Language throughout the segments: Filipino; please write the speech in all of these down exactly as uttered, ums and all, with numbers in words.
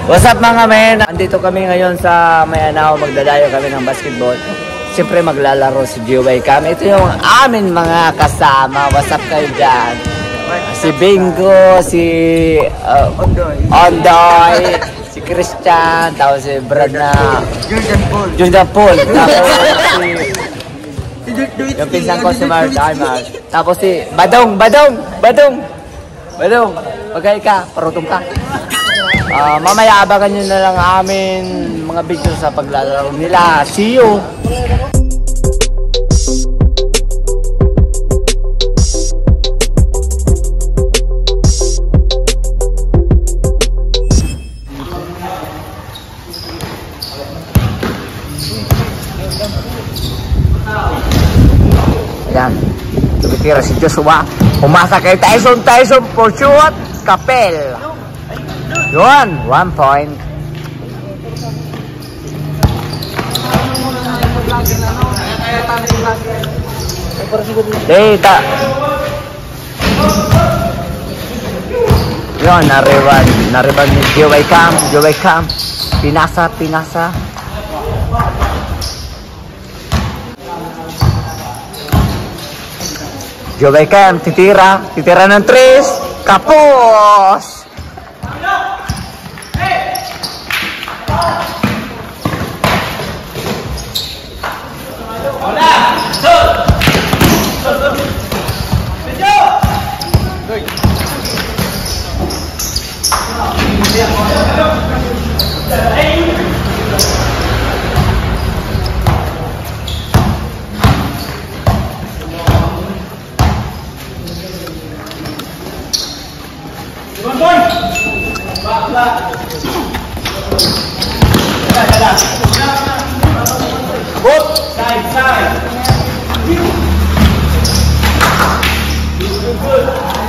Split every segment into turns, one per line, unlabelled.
What's up mga men? Andito kami ngayon sa Mayanao, magdadayo kami ng basketball. Siyempre maglalaro si G Y Cam. Ito yung amin mga kasama. What's up kayo dyan? Si Bingo, si uh, Ondoy, si Christian, tapos si Brad na Jordan Paul. Jordan Paul. Tapos si yung pinsan ko si Mark Armas. Tapos si Badong, Badong, Badong, Badong. Pagkay ka, parutong ka. Uh, mamaya abangan nyo na lang amin mga video sa paglalaro nila. See you! Ayan, tumitira si Joshua. Umasa kay Tyson, Tyson for shoot, Kapel. Yun, one point. Data. Yun, nariban, nariban ni G Y Cam, G Y Cam. Pinasa, pinasa. G Y Cam, titira, titira ng tres. Kapos! Both side side. Good.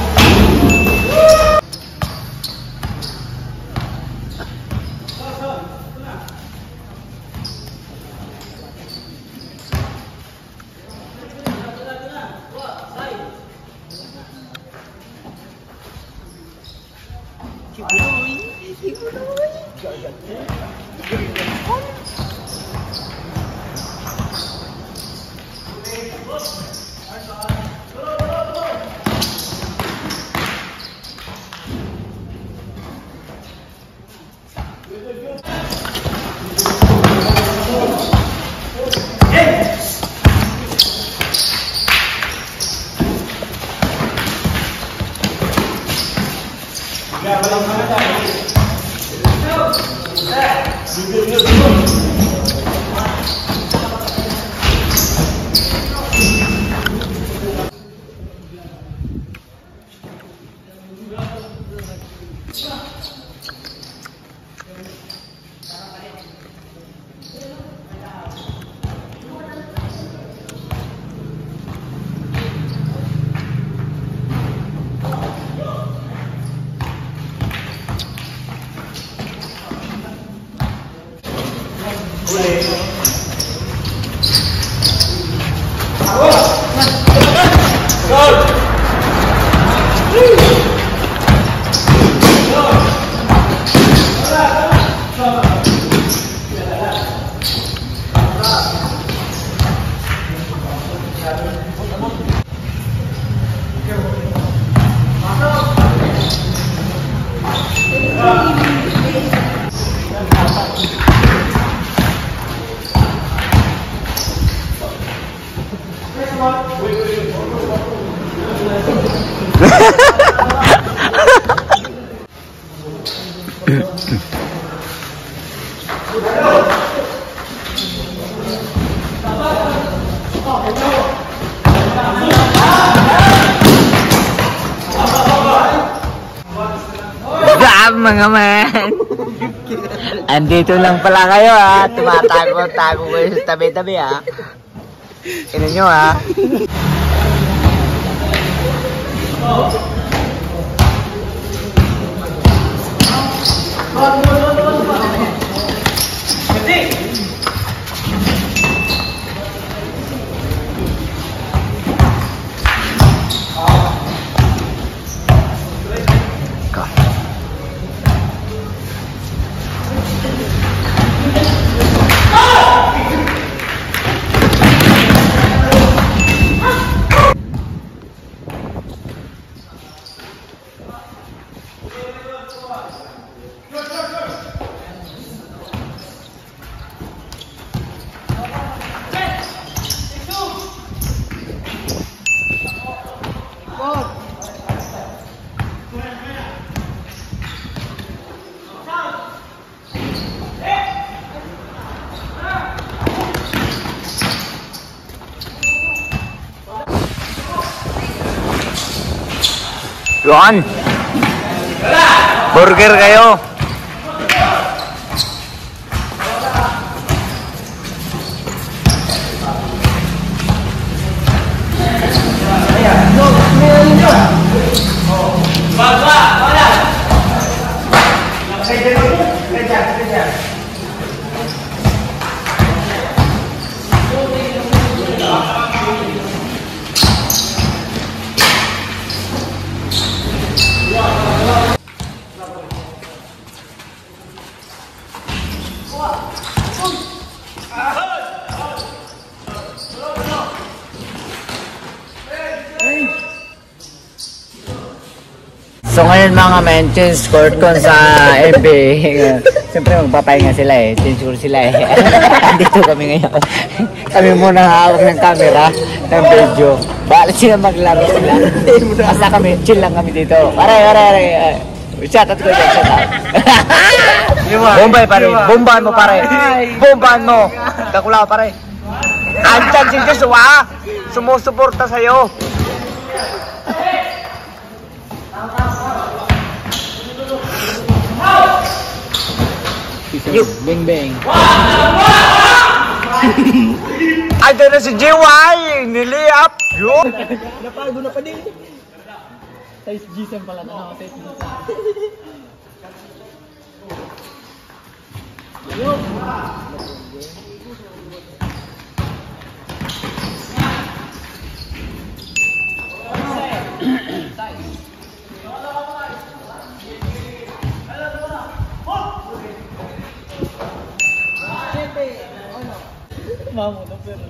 Mga man, andito lang pala kayo ha, tumatago-tago kayo sa tabi-tabi ha. Ino nyo ha. Yun. Burger kayo. So ngayon mga men, change court ko sa N B A. Siyempre magpapahinga sila eh, change court sila eh. Andito kami ngayon. Kami muna hawak ng camera, ng video. Balik sila maglaro sila. Basta kami, chill lang kami dito. Pare, pare, pare. Shout out ko dyan, shout out. Bombay pare, bombahan mo pare. Bombahan mo. Kakulaw pare. Andyan si Joshua, sumusuporta sa'yo. Yup, bang bang. Ada na si J Y, niliap. Yup.
Napago na pa din. Size G S M pala na, size G S M. Yup. Mamo, no pero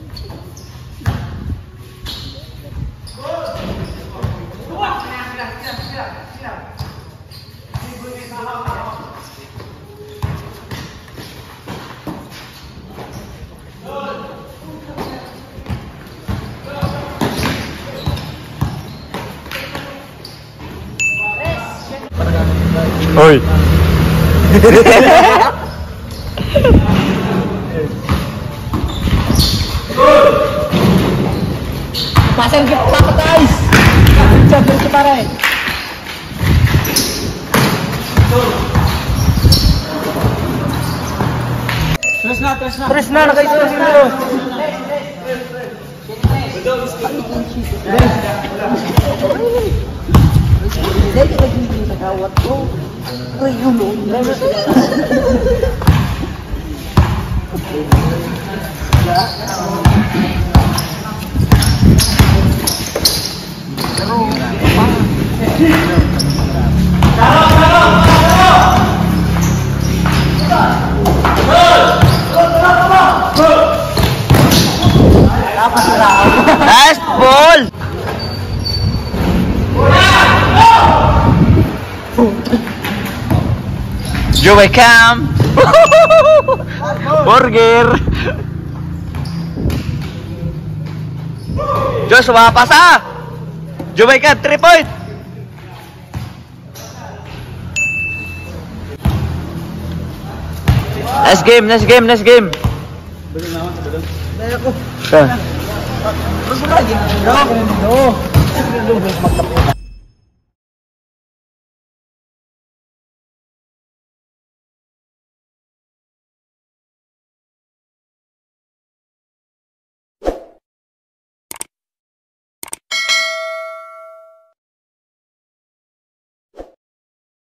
Oi.
pasang kita guys. Sabar ke pare. Terus na, terus na. Terus na, guys, terus dulu. Jadi lagi kita kawat ko. Ayun mo.
Nice ball. Joey Cam. Burger. Joshua pasa. Joey Cam three point. Nice game, nice game, nice game.
Belum naman sa belum. Daya ko.
Ah.
Terus lagi. No. No.